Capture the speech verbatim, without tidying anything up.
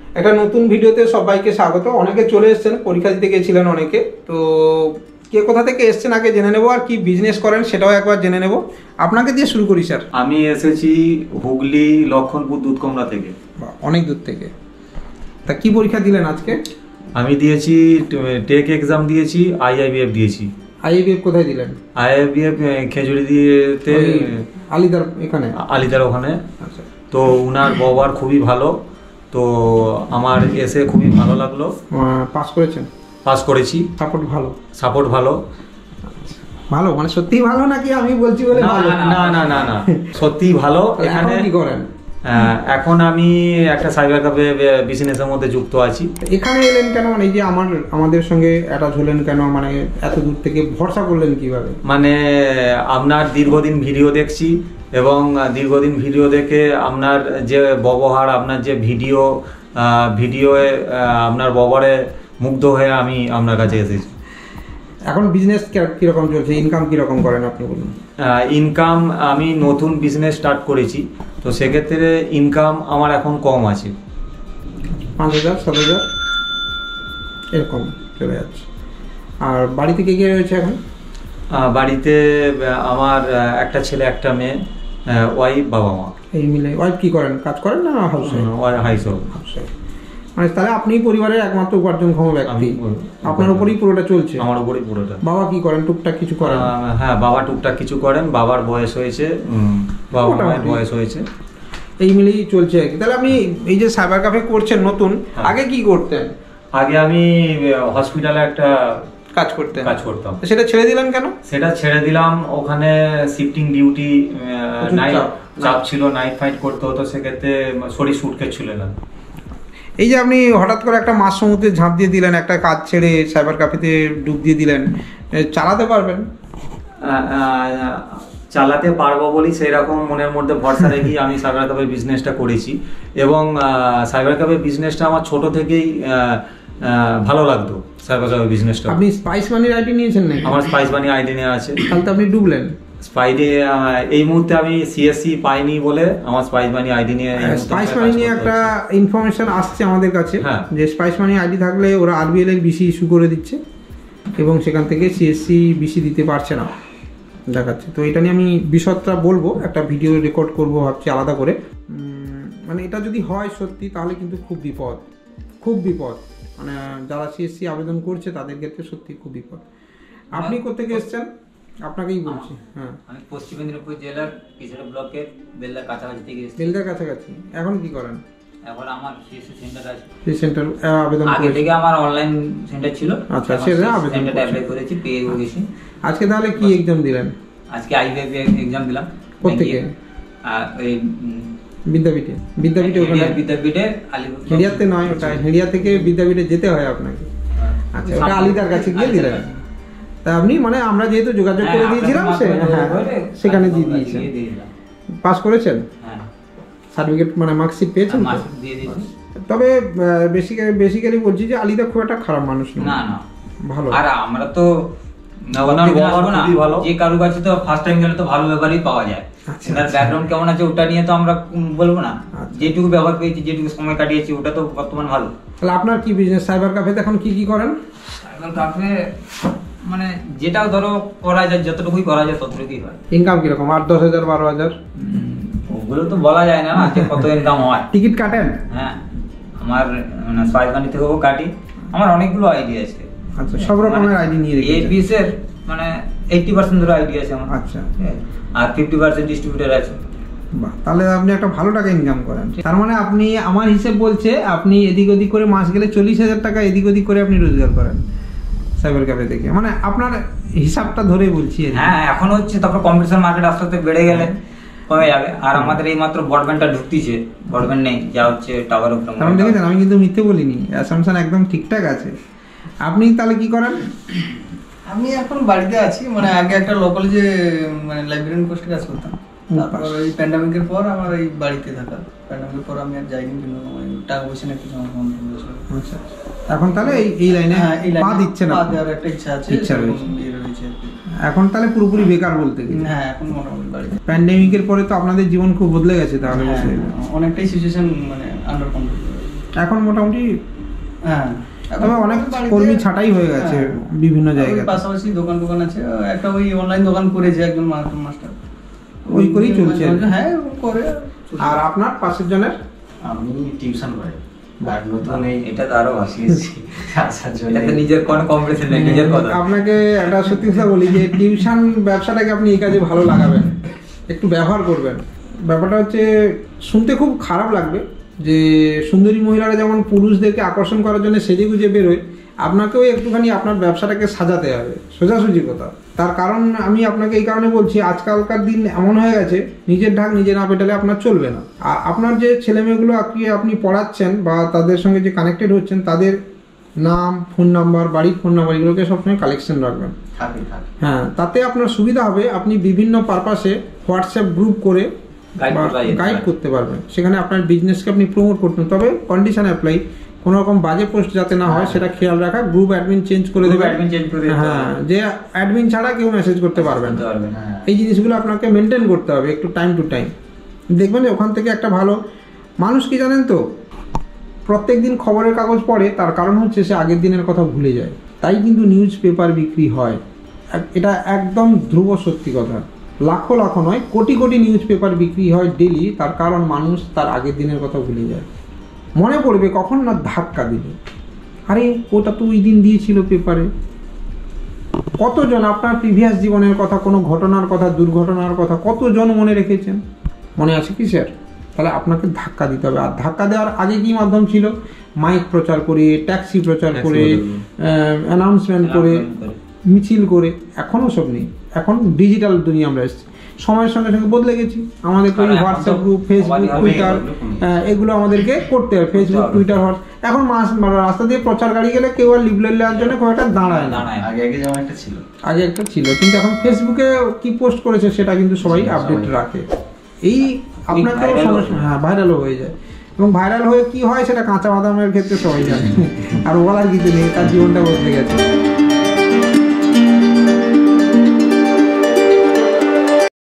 একটা নতুন ভিডিওতে সবাইকে স্বাগত। অনেকে চলে এসেছেন, পরীক্ষা দিতে গিয়েছিলেন অনেকে, তো কে কোথা থেকে এসেছেন আগে জেনে নেব, আর কি বিজনেস করেন সেটাও একবার জেনে নেব। আপনাকে দিয়ে শুরু করি স্যার। আমি এসেছি হুগলি লক্ষণপুর দুধকমরা থেকে। অনেক দূর থেকে। তা কি পরীক্ষা দিলেন আজকে? আমি দিয়েছি টেক এক্সাম দিয়েছি, আইআইবিএফ দিয়েছি। আইআইবিএফ কোথায় দিলেন? আইআইবিএফ খেজুরি দিয়েতে আলিদার এখানে আলিদার ওখানে। আচ্ছা। তো উনার ব্যবহার খুবই ভালো, তো আমার এসে খুবই ভালো লাগলো। পাস করেছেন? পাস করেছি। সাপোর্ট ভালো? সাপোর্ট ভালো। ভালো মানে সত্যি ভালো নাকি আমি বলছি বলে ভালো? না না না না সত্যি ভালো। এখানে কি করেন এখন? আমি একটা সাইবার ক্যাফে বিজনেসের মধ্যে যুক্ত আছি। এখানে এলেন কেন, মানে এই যে আমার আমাদের সঙ্গে অ্যাটাচ হলেন কেন, মানে এত দূর থেকে ভরসা করলেন কিভাবে? মানে আপনার দীর্ঘদিন ভিডিও দেখছি এবং দীর্ঘদিন ভিডিও দেখে আপনার যে ব্যবহার, আপনার যে ভিডিও ভিডিওয়ে আপনার ব্যবহারে মুগ্ধ হয়ে আমি আপনার কাছে এসেছি। এখন বিজনেস কিরকম চলছে, ইনকাম কিরকম করেন আপনি বলুন? ইনকাম আমি নতুন বিজনেস স্টার্ট করেছি, তো সেক্ষেত্রে ইনকাম আমার এখন কম আছে। পাঁচ হাজার সাত হাজার এরকম চলে যাচ্ছে। আর বাড়িতে কে কে রয়েছে এখন? বাড়িতে আমার একটা ছেলে একটা মেয়ে, ওয়াইফ, বাবা মা। এই মিলে ওয়াইফ কি করেন, কাজ করেন না হাউস ওয়াইফ? House wife. মানে তাহলে আপনি পরিবারের একমাত্র উপার্জনক্ষম ব্যক্তি, আপনার উপরেই পুরোটা চলছে? আমার উপরেই পুরোটা। বাবা কি করেন, টুকটাক কিছু করেন? হ্যাঁ, বাবা টুকটাক কিছু করেন। বাবার বয়স হয়েছে, বাবা মায়ের বয়স হয়েছে, এই মিলেই চলছে আর কি। তাহলে আপনি এই যে সাইবার ক্যাফে করছেন নতুন, আগে কি করতেন? আগে আমি হসপিটালে একটা কাজ করতেন। কাজ করতাম। সেটা ছেড়ে দিলেন কেন? সেটা ছেড়ে দিলাম, ওখানে শিফটিং ডিউটি, নাইট চাপ ছিল, নাইট ফাইট করতে হতো, সেক্ষেত্রে শরীর সুটকে ছিল না। এই যে আপনি হঠাৎ করে একটা মাছ সমুদ্রে ঝাঁপ দিয়ে দিলেন, একটা কাজ ছেড়ে সাইবার ক্যাফেতে ডুব দিয়ে দিলেন, চালাতে পারবেন? চালাতে পারবো বলি সেই রকম মনের মধ্যে ভরসা রেখেই আমি সাইবার ক্যাফের বিজনেসটা করেছি। এবং সাইবার ক্যাফের বিজনেসটা আমার ছোট থেকেই ভালো লাগতো। সাইবার ক্যাফের বিজনেসটা। আপনি স্পাইস মানির আইডি নিয়েছেন নাকি? আমার স্পাইস মানি আইডি নেওয়া আছে। তাহলে তো আপনি ডুবলেন। স্পাইডে এই মুহূর্তে আমি সিএসসি পাইনি বলে আমার স্পাইস মানি আইডি নিয়ে স্পাইস মানি নিয়ে একটা ইনফরমেশন আসছে আমাদের কাছে, যে স্পাইস মানি আইডি থাকলে ওরা আরবিএল এর বিসি ইস্যু করে দিচ্ছে এবং সেখান থেকে সিএসসি বিসি দিতে পারছে না দেখাচ্ছে। তো এটা নিয়ে আমি বিশদটা বলবো, একটা ভিডিও রেকর্ড করবো ভাবছি আলাদা করে। মানে এটা যদি হয় সত্যি তাহলে কিন্তু খুব বিপদ, খুব বিপদ। মানে যারা সিএসসি আবেদন করছে তাদের ক্ষেত্রে সত্যি খুব বিপদ। আপনি কোথেকে এসেছেন আপনাকেই বলছি। হ্যাঁ, আমি পশ্চিম মেদিনীপুর জেলার কিশোর ব্লকের বেলদার কাছাকাছি থেকে এসেছি। বেলদার কাছাকাছি। এখন কি করেন? এখন আমার সিএসসি সেন্টার আছে। সেই সেন্টার আবেদন আগে থেকে আমার অনলাইন সেন্টার ছিল। আচ্ছা, সেটা আবেদন সেন্টারে অ্যাপ্লাই করেছি, পেয়ে গেছি। আজকে তাহলে কি এক্সাম দিলেন? আজকে আইবিএফ এক্সাম দিলাম। কোথেকে? এই বিদ্যাপীঠে। বিদ্যাপীঠে ওখানে বিদ্যাপীঠে আলিপুর। হেড়িয়াতে নয়, ওটা হেড়িয়া থেকে বিদ্যাপীঠে যেতে হয় আপনাকে। আচ্ছা, ওটা আলিদার কাছে গিয়ে দিলেন। তা আপনি মানে আমরা যেহেতু যোগাযোগ করে দিয়েছিলাম সেখানে দিয়ে দিয়েছেন। পাস করেছেন? সার্টিফিকেট মানে মার্কশিট পেয়েছেন? তবে বেসিক্যালি বেসিক্যালি বলছি যে আলিদা খুব একটা খারাপ মানুষ না, না ভালো। আর আমরা তো যে কারো কাছে তো ফার্স্ট টাইম গেলে তো ভালো ব্যবহারই পাওয়া যায়। তার ব্যাকগ্রাউন্ড কেমন আছে ওটা নিয়ে তো আমরা বলবো না। যেটুকু ব্যবহার পেয়েছি, যেটুকু সময় কাটিয়েছি, ওটা তো বর্তমান ভালো। তাহলে আপনার কি বিজনেস সাইবার ক্যাফেতে এখন কি কি করেন? সাইবার ক্যাফে মানে যেটা ধরো করা যায়, যতটুকুই করা যায় ততটুকুই হয়। ইনকাম কিরকম? আট দশ হাজার বারো হাজার ওগুলো তো বলা যায় না যে কত ইনকাম হয়। টিকিট কাটেন? হ্যাঁ, আমার মানে স্পাইস মানি থেকেও কাটি। আমার অনেকগুলো আইডি আছে। আচ্ছা, সব রকমের আইডি নিয়ে রেখেছি। এই বিশের মানে আশি পার্সেন্ট ধরে আইডি আছে আমার। আচ্ছা, আর পঞ্চাশ পার্সেন্ট ডিস্ট্রিবিউটর আছে। বাহ, তাহলে আপনি একটা ভালো টাকা ইনকাম করেন। তার মানে আপনি, আমার হিসেব বলছে আপনি এদিক ওদিক করে মাস গেলে চল্লিশ হাজার টাকা এদিক ওদিক করে আপনি রোজগার করেন সাইবার ক্যাফে থেকে। মানে আপনার হিসাবটা ধরে বলছি। হ্যাঁ, এখন হচ্ছে, তারপর কম্পিটিশন মার্কেট আস্তে আস্তে বেড়ে গেলে কমে যাবে। আর আমাদের এই মাত্র ব্রডব্যান্ডটা ঢুকতিছে, ব্রডব্যান্ড নেই, যা হচ্ছে টাওয়ার উপরে। কারণ দেখেছেন আমি কিন্তু মিথ্যে বলিনি, অ্যাসাম্পশন একদম ঠিকঠাক আছে। আপনি তাহলে কি করেন? আমি এখন বাড়িতে আছি, মানে আগে একটা লোকাল যে মানে লাইব্রেরিয়ান পোস্টে কাজ করতাম। তারপর ওই প্যান্ডামিকের পর আমার এই বাড়িতে থাকা, প্যান্ডামিকের পর আমি আর যাইনি, কিন্তু টাকা পয়সা না কিছু আমার বন্ধ হয়েছিল। আচ্ছা, এখন তাহলে এই এই লাইনে পা দিচ্ছেন? পা দেওয়ার একটা ইচ্ছা আছে, ইচ্ছা রয়েছে। এখন তাহলে পুরোপুরি বেকার বলতে গেলে? হ্যাঁ, এখন মোটামুটি বাড়িতে। প্যান্ডামিকের পরে তো আপনাদের জীবন খুব বদলে গেছে তাহলে? অনেকটাই সিচুয়েশন মানে আন্ডার কন্ট্রোল। এখন মোটামুটি হ্যাঁ তবে অনেক কর্মী ছাঁটাই হয়ে গেছে বিভিন্ন জায়গায়। পাশাপাশি দোকান দোকান আছে, একটা ওই অনলাইন দোকান করেছে একজন মাস্টার, ওই করেই চলছে। হ্যাঁ করে। আর আপনার পাশের জনের? আমি টিউশন করাই, আর নতুন এই এটা তো আরো আসিয়েছি আসার জন্য। এটা তো নিজের কোনো কম্পিটিশন নেই, নিজের কথা। আপনাকে একটা সত্যি কথা বলি যে টিউশন ব্যবসাটাকে আপনি এই কাজে ভালো লাগাবেন, একটু ব্যবহার করবেন। ব্যাপারটা হচ্ছে শুনতে খুব খারাপ লাগবে যে সুন্দরী মহিলারা যেমন পুরুষদেরকে আকর্ষণ করার জন্য সেজে গুজে বেরোয়, আপনাকেও একটুখানি আপনার ব্যবসাটাকে সাজাতে হবে, সোজাসুজি কথা। তার কারণ আমি আপনাকে এই কারণে বলছি, আজকালকার দিন এমন হয়ে গেছে নিজের ঢাক নিজে না পেটালে আপনার চলবে না। আর আপনার যে ছেলেমেয়েগুলো আপনি পড়াচ্ছেন বা তাদের সঙ্গে যে কানেক্টেড হচ্ছেন, তাদের নাম, ফোন নাম্বার, বাড়ির ফোন নাম্বার এগুলোকে সবসময় কালেকশন রাখবেন। হ্যাঁ, তাতে আপনার সুবিধা হবে, আপনি বিভিন্ন পারপাসে হোয়াটসঅ্যাপ গ্রুপ করে গাইড করতে পারবেন, সেখানে আপনার বিজনেসকে আপনি প্রমোট করতেন। তবে কন্ডিশন অ্যাপ্লাই, কোনো রকম বাজে পোস্ট যাতে না হয় সেটা খেয়াল রাখা। গ্রুপ অ্যাডমিন চেঞ্জ করে দেবে, হ্যাঁ, যে অ্যাডমিন ছাড়া কেউ মেসেজ করতে পারবেন না, এই জিনিসগুলো আপনাকে মেনটেন করতে হবে একটু টাইম টু টাইম। দেখবেন ওখান থেকে একটা ভালো মানুষ, কি জানেন তো, প্রত্যেক দিন খবরের কাগজ পড়ে, তার কারণ হচ্ছে সে আগের দিনের কথা ভুলে যায়। তাই কিন্তু নিউজ পেপার বিক্রি হয়, এটা একদম ধ্রুব সত্যি কথা। লাখো লাখো নয়, কোটি কোটি নিউজ পেপার বিক্রি হয় ডেলি, তার কারণ মানুষ তার আগের দিনের কথা ভুলে যায়। মনে পড়বে কখন না ধাক্কা দিল, আরে ওটা তো ওই দিন দিয়েছিল পেপারে। কতজন আপনার প্রিভিয়াস জীবনের কথা, কোনো ঘটনার কথা, দুর্ঘটনার কথা কতজন মনে রেখেছেন? মনে আছে কি স্যার? তাহলে আপনাকে ধাক্কা দিতে হবে। আর ধাক্কা দেওয়ার আগে কি মাধ্যম ছিল? মাইক প্রচার করে, ট্যাক্সি প্রচার করে, অ্যানাউন্সমেন্ট করে, মিছিল করে। এখনও সব নেই, এখন ডিজিটাল দুনিয়া আমরা এসেছি, সময়ের সঙ্গে সঙ্গে বদলে গেছি। আমাদের তো হোয়াটসঅ্যাপ গ্রুপ, ফেসবুক, টুইটার এগুলো আমাদেরকে করতে হবে। Facebook, Twitter, WhatsApp. এখন মাস রাস্তা দিয়ে প্রচার গাড়ি গেলে কেউ আর লিফলেট নেওয়ার জন্য খুব একটা দাঁড়ায় না। আগে আগে যেমন একটা ছিল, আগে একটা ছিল, কিন্তু এখন ফেসবুকে কি পোস্ট করেছে সেটা কিন্তু সবাই আপডেট রাখে। এই আপনাকেও সমস্যা, হ্যাঁ, ভাইরালও হয়ে যায়। এবং ভাইরাল হয়ে কি হয় সেটা কাঁচা বাদামের ক্ষেত্রে সবাই জানে, আর বলার কিছু নেই, তার জীবনটা বদলে গেছে।